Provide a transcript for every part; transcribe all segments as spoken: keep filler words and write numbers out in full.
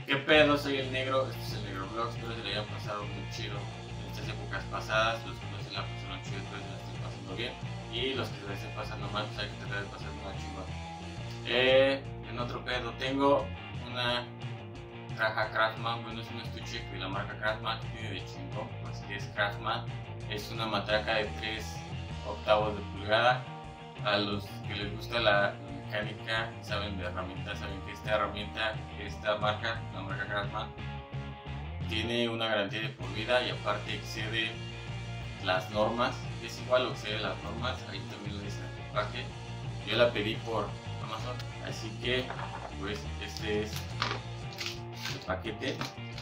¿Qué pedo? Soy el negro, este es el Negro Vlogs, espero que le hayan pasado muy chido en estas épocas pasadas. Los que no se la pasaron chido, espero que la estén pasando bien. Y los que se la estén pasando mal, pues hay que tratar de pasar una chingón. Eh, en otro pedo, tengo una caja Craftsman, bueno, es un estuche que la marca Craftsman tiene de chingón, pues que es Craftsman. Es una matraca de tres octavos de pulgada. A los que les gusta la mecánica, saben de herramientas, saben que esta herramienta, esta marca, la marca Craftsman, tiene una garantía de por vida y aparte excede las normas, es igual o excede las normas, ahí también lo dice el equipaje. Yo la pedí por Amazon, así que pues este es el paquete.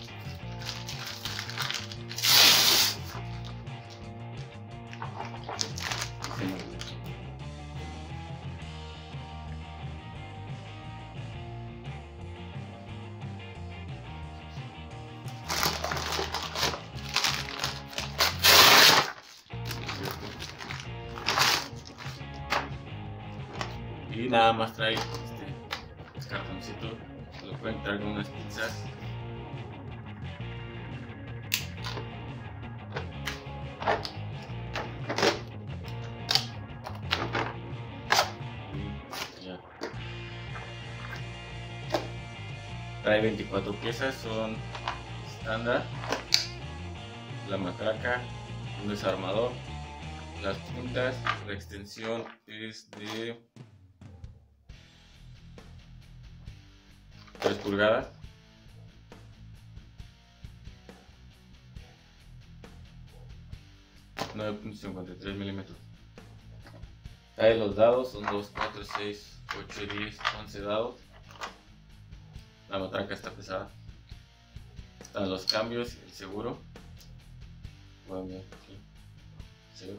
Y nada más trae este, este cartoncito, se lo pueden traer con unas pizzas. Y ya. Trae veinticuatro piezas, son estándar, la matraca, un desarmador, las puntas, la extensión es de tres pulgadas. nueve punto cincuenta y tres milímetros. Trae los dados, son dos, cuatro, seis, ocho, diez, once dados. La matraca está pesada. Están los cambios, el seguro. Bueno, bien, aquí. Seguro.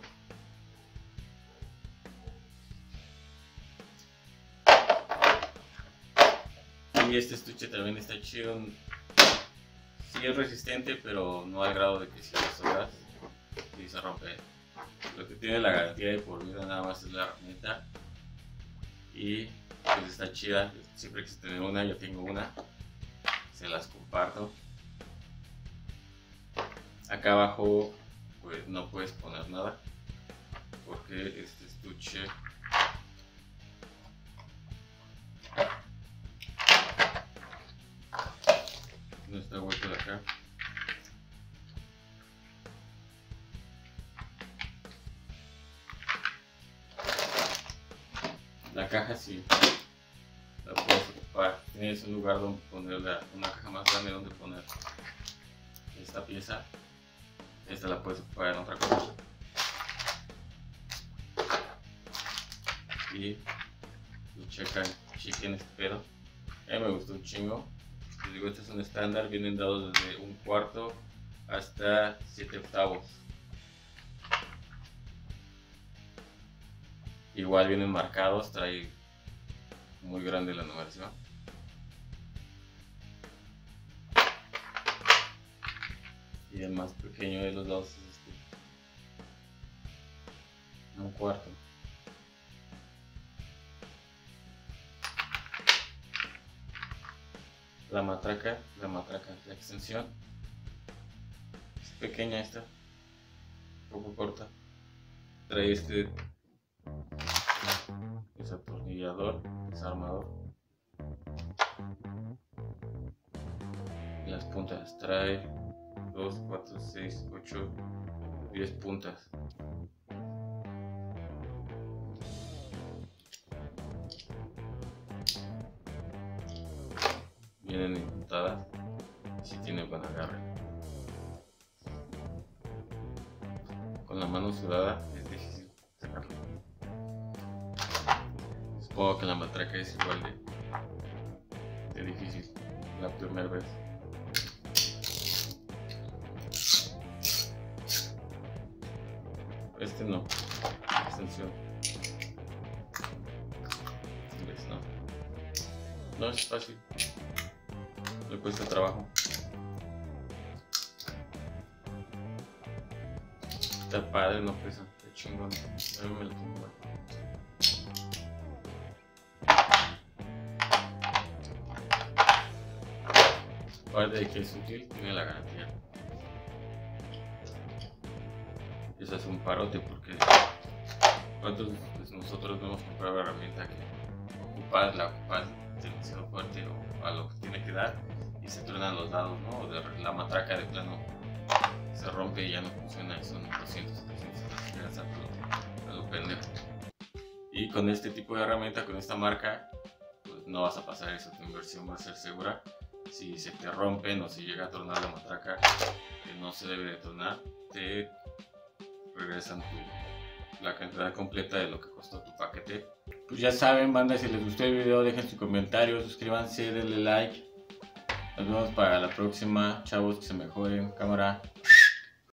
Y este estuche también está chido. Sí es resistente, pero no al grado de que si lo sobras y se rompe. Lo que tiene la garantía de por vida nada más es la herramienta. Y pues está chida. Siempre quise tener una, yo tengo una. Se las comparto. Acá abajo pues no puedes poner nada porque este estuche no está hueco de acá. La caja sí la puedes ocupar, tienes un lugar donde poner la, una caja más grande donde poner esta pieza. Esta la puedes ocupar en otra cosa. Y, y checan, chequen este pedo. A mí me gustó un chingo. Les digo, este es un estándar, vienen dados desde un cuarto hasta siete octavos. Igual vienen marcados, trae muy grande la numeración. Y el más pequeño de los dos es este, un cuarto. La matraca, la matraca, la extensión es pequeña esta, un poco corta. Trae este desatornillador, desarmador. Y las puntas trae dos, cuatro, seis, ocho, diez puntas. Vienen enpuntadas y si tienen buen agarre. Con la mano sudada es difícil sacarlo. Supongo que la matraca es igual de, de difícil la primera vez. Este no, extensión. ¿Ves? No. No es fácil. Le cuesta trabajo. Está padre, no pesa, está chingón. A mí me lo tengo. Aparte de que es útil, tiene la garantía. Eso es un parote porque ¿cuántos pues, nosotros no hemos comprado una herramienta que ocupas, la ocupas demasiado fuerte o a lo que tiene que dar y se truenan los lados, ¿no? O de la matraca de plano se rompe y ya no funciona y son doscientos, setecientos pesos a lo pendejo. Y con este tipo de herramienta, con esta marca, pues no vas a pasar eso, tu inversión va a ser segura. Si se te rompen o si llega a tronar la matraca, que no se debe de tronar, te regresan tu, la cantidad completa de lo que costó tu paquete. Pues ya saben, banda, si les gustó el video, dejen su comentario, suscríbanse, denle like. Nos vemos para la próxima, chavos, que se mejoren. Cámara.